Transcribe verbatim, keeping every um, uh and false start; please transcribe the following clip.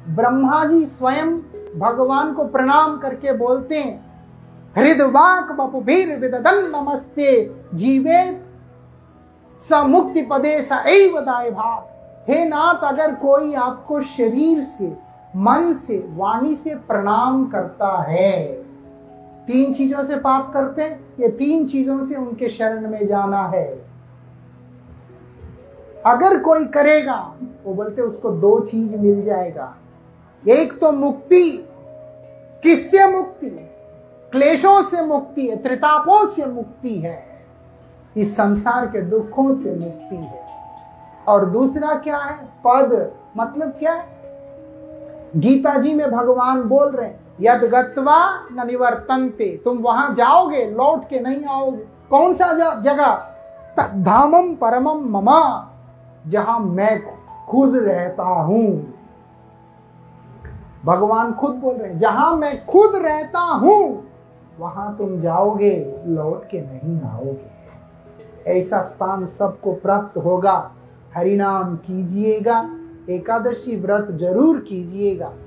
ब्रह्मा जी स्वयं भगवान को प्रणाम करके बोलते हैं, हृदवाक बपुभीर विददन नमस्ते जीवे स मुक्ति पदे स एव दाय भाव। हे नाथ, अगर कोई आपको शरीर से, मन से, वाणी से प्रणाम करता है, तीन चीजों से पाप करते हैं, ये तीन चीजों से उनके शरण में जाना है। अगर कोई करेगा, वो बोलते उसको दो चीज मिल जाएगा। एक तो मुक्ति, किससे मुक्ति? क्लेशों से मुक्ति है, त्रितापों से मुक्ति है, इस संसार के दुखों से मुक्ति है। और दूसरा क्या है? पद, मतलब क्या है? गीता जी में भगवान बोल रहे हैं, यद गत्वा न निवर्तन्ते, तुम वहां जाओगे लौट के नहीं आओगे। कौन सा जगह? धामम परमम ममा, जहां मैं खुद रहता हूं। भगवान खुद बोल रहे हैं, जहां मैं खुद रहता हूं वहां तुम जाओगे, लौट के नहीं आओगे। ऐसा स्थान सबको प्राप्त होगा। हरिनाम कीजिएगा, एकादशी व्रत जरूर कीजिएगा।